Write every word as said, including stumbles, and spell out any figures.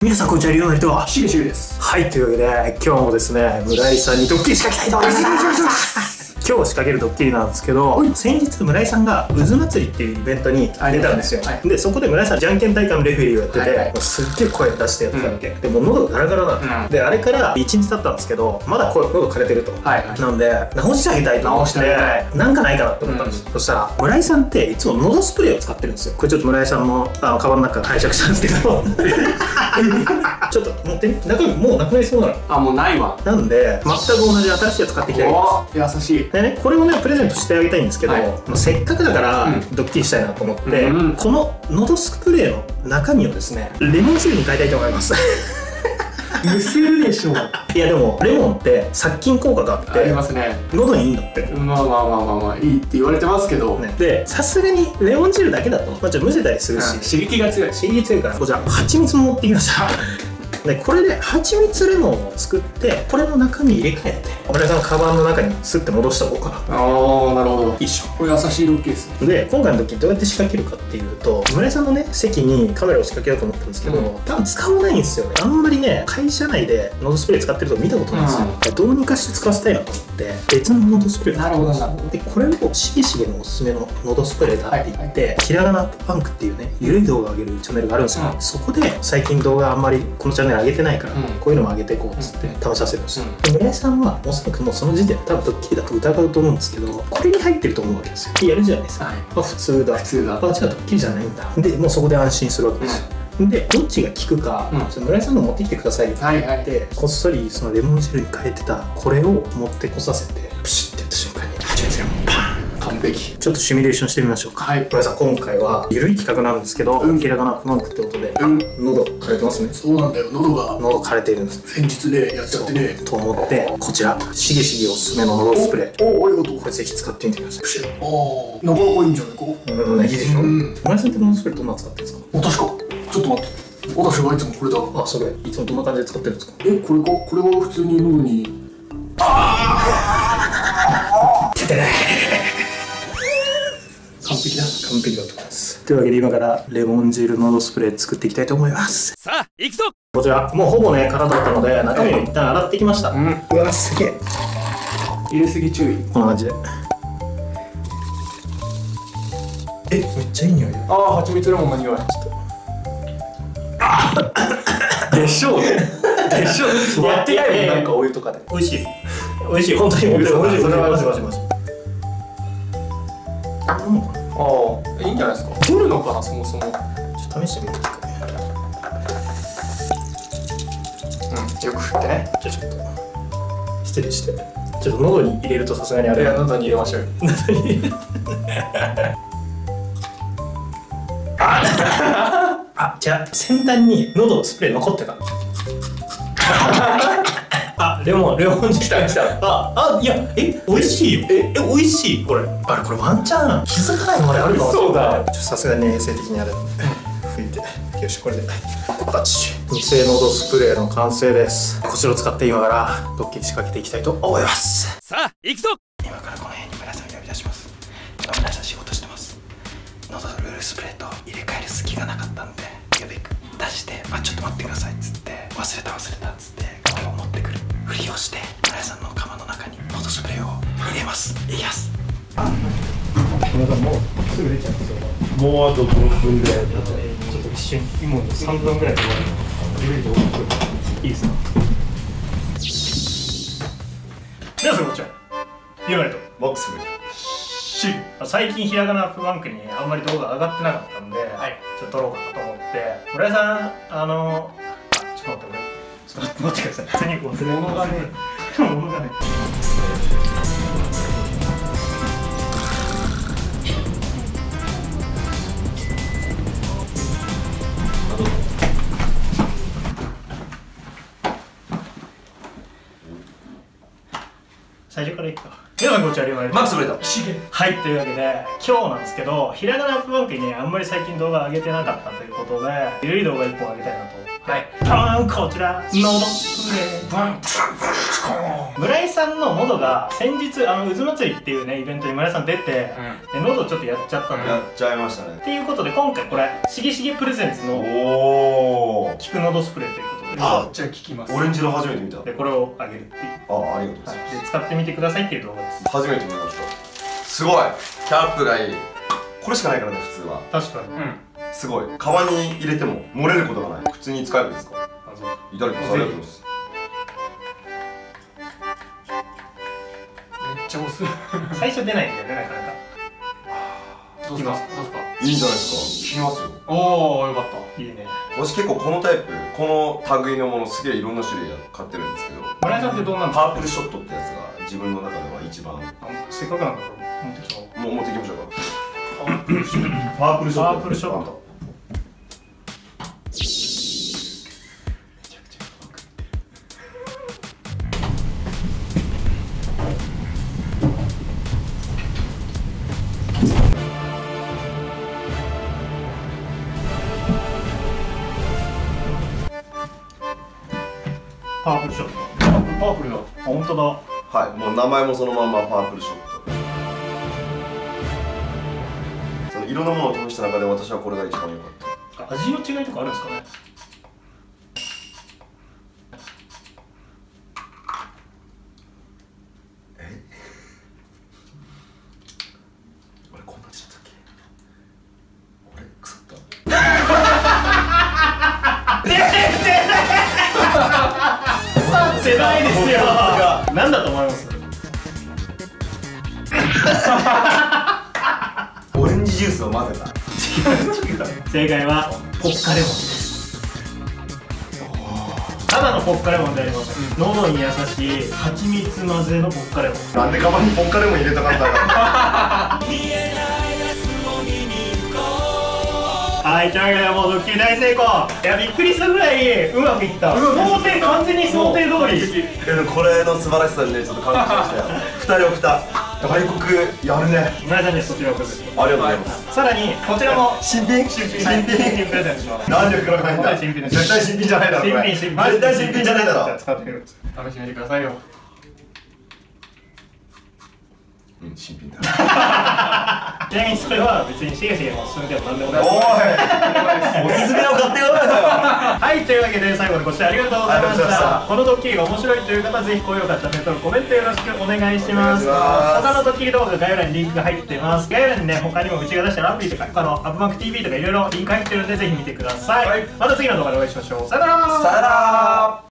皆さんこんにちは、リオの人はしげしげです。 はい、というわけで今日もですね、村井さんにドッキリ仕掛けたいと思います今日仕掛けるドッキリなんですけど、先日村井さんが渦祭りっていうイベントに出たんですよ。でそこで村井さんじゃんけん大会のレフェリーをやってて、はいはい、もうすっげえ声出してやってたわけ、うん、でもう喉がガラガラなの、うん、であれからいちにち経ったんですけどまだ声喉枯れてると、はいはい、なんで直してあげたいと思ってなんかないかなって思ったんです、うん、そしたら村井さんっていつも喉スプレーを使ってるんですよ。これちょっと村井さんのあのカバンの中から拝借したんですけどちょっと持ってみ、中身もうなくなりそうなの。あ、もうないわ。なんで全く同じ新しいやつ買ってきてあげます。優しい。でね、これをねプレゼントしてあげたいんですけど、はい、もうせっかくだからドッキリしたいなと思って、うん、この喉スプレーの中身をですねレモン汁に変えたいと思いますむせるでしょう。いやでもレモンって殺菌効果があってありますね。喉にいいんだって。まあまあまあまあまあいいって言われてますけど、ね、でさすがにレモン汁だけだと、まあ、ちょっとむせたりするし、うん、刺激が強い刺激強いからこちら蜂蜜も持ってきましたでこれで蜂蜜レモンを作ってこれの中身入れ替えて村井さんのカバンの中にスッて戻しておこうかな。ああなるほど。いいっしょ。これ優しいドッキリですね。で今回のドッキリどうやって仕掛けるかっていうと、村井さんのね席にカメラを仕掛けようと思ったんですけど、うん、多分使わないんですよね。あんまりね会社内で喉スプレー使ってると見たことないんですよ、うん、どうにかして使わせたいなと思って別の喉スプレー。なるほどなるほど。でこれをしげしげのおすすめの喉スプレーだって言って、はいはい、ひらがなパンクっていうねゆるい動画を上げるチャンネルがあるんですよ、うん、そこで最近動画あんまりこのチャンネル上げてないから、うん、こういうのも上げていこうっつって試させるんですよ。で村井さんはおそらくもうその時点で多分ドッキリだと疑うと思うんですけど、これに入ってると思うわけですよ。でやるじゃないですか、はい、あ普通だ普通だあじゃあドッキリじゃないんだ。でもうそこで安心するわけですよ、うん、でどっちが効くか、うん、ちょっと村井さんの持ってきてくださいって言って、はいはい、こっそりそのレモン汁に変えてたこれを持ってこさせてプシッてやった瞬間に蜂蜜がパーン完璧。ちょっとシミュレーションしてみましょうか。はい、村井さん今回は緩い企画なんですけど、うん、ひらがなフマンクってことで、うん、喉枯れてますね。そうなんだよ、喉が喉枯れているんです。先日ねやっちゃってねと思って、こちらしげしげおすすめの喉スプレー。おおありがとう。これぜひ使ってみてください。ああなかなかいいんじゃないか。うんいいでしょ。村井さんって喉スプレーどんなの使ってるんですか。確かちょっと待って、私はいつもこれだ。あそれいつもどんな感じで使ってるんですか。えこれかこれは普通に喉にああててね完璧だ完璧だと思います。というわけで今からレモン汁喉スプレー作っていきたいと思います。さあ行くぞ。こちらもうほぼね空だったので中身を一旦洗ってきました、うん、うわすげえ入れすぎ注意。こんな感じでえめっちゃいい匂い。ああ蜂蜜レモンの匂い。ちょっとでしょうねでしょう。やってないもんなんかお湯とかで。美味しい美味しい本当に本当に美味しい。それはマジマジマジ。あ、うん、ああ、いいんじゃないですか。取るのかな、そもそも。ちょっと試してみてください。うん、よく振ってね。じゃあちょっと失礼して。ちょっと喉に入れるとさすがにあれ。いや、喉に入れましょうよ。喉に。あ、あ、じゃあ先端に喉スプレー残ってた。あ、レモン、レモン来た来た。あ、あ、いや、え、美味しいよ。え、え、美味しい。これ、あれ、これワンチャン気づかないのまであるかもしれない。そうだ。さすがに衛生的にあれ。拭いて、よし、これで。バッチ。偽喉スプレーの完成です。こちらを使って今からドッキリ仕掛けていきたいと思います。さあ、行くぞ。今からこの辺に村井さんを呼び出します。今村井さん仕事してます。喉ルールスプレーと入れ替える隙がなかったんで、呼び出して、あ、ちょっと待ってくださいっつって、忘れた忘れたっつって。持ってくるふりをして村井さんのカバンの中に喉スプレーを入れます。いきます。あ、村井さんもうすぐ出ちゃうんですよ。もうあとごふんぐらいだったらちょっと一瞬今のさんぷんぐらいで終わる。いいですか。皆さんこんにちは。ユーナイトボックスシー。最近ひらがなフマンクにあんまり動画上がってなかったんで、はい、ちょっと撮ろうかなと思って。村井さんあのあちょっと待って俺ちょっと待ってください。普通に物がね、物がね。最初からいくか。皆さんこんにちは、リオマイルマックスブレードしげ。はい、というわけで今日なんですけど、ひらがなフマンクにねあんまり最近動画上げてなかったということで、ゆるい動画いっぽん上げたいなと。はい、パンこちらノドスプレーコーン。 村井さんの喉が先日あの渦祭りっていうねイベントに村井さん出て、で喉ちょっとやっちゃったのやっちゃいましたね。 っていうことで今回これしげしげプレゼンツのおお。 効く喉スプレーということで、 あ、じゃあ聞きます。 オレンジの初めて見た。 でこれをあげるっていう、 あ、ありがとうございます。 で使ってみてくださいっていう動画です。 初めて見ました。すごい。キャップがいい。これしかないからね普通は。 確かに。 うん。 すごい。カバンに入れても漏れることがない。普通に使えばいいですか。いただきます。ありがとうございます。 めっちゃ押す。 最初出ないんだよねなかなか。 どうすか。どうすか。 いいんじゃないですか。聞きますよ。 おお、よかった。 いいね。 私結構このタイプ、この類のものすげえいろんな種類買ってるんですけど、 村井さんってどうなんですか。 パープルショットってやつが自分の中では一番。 せっかくなんだから持ってきた。 もう持っていきましょうか。 パープルショット。 パープルショット。 パープルショット。パープルショット。 パープルだ。 あ、本当だ。 はい、もう名前もそのまんまパープルショット。そのいろんなものを試した中で私はこれが一番良かった。 味の違いとかあるんですかね。 え？俺こんな味だったっけ？俺腐った。 世代ですよ。なんだと思います？ オレンジジュースを混ぜた。 正解はポッカレモンです。ただのポッカレモンでありません。喉に優しい蜂蜜混ぜのポッカレモン。 なんでカバンにポッカレモン入れたかったか。 はい、というわけでもうドッキリ大成功。いやびっくりするぐらいうまくいった。想定完全に想定通り。 これの素晴らしさにねちょっと感動しましたよ。二人を来た外国やるね。 村井さんにはそちらをプレゼント。 ありがとうございます。 さらにこちらも新品新品新品新品プレゼントします。 なんで袋がないんだ。 新品です。 絶対新品じゃないだろ。 新品新品。 絶対新品じゃないだろ。 じゃあ使ってみる。 試してみてくださいよ。 うん、新品だ。 ちなみにそれは別にシゲシゲのおすすめでもなんでもない。 おい、おすすめを買ってよ。 はい、というわけで最後までご視聴ありがとうございましありがとうございましたた。このドッキリが面白いという方はぜひ高評価、チャンネル登録、コメントよろしくお願いします。 お願いします他のドッキリ動画概要欄にリンクが入ってます。概要欄にね、他にもうちが出したアプリとか他のアップマーク ティーブイ とかいろいろリンク入ってるんでぜひ見てください。 はい、 また次の動画でお会いしましょう。さよなら。 さよなら。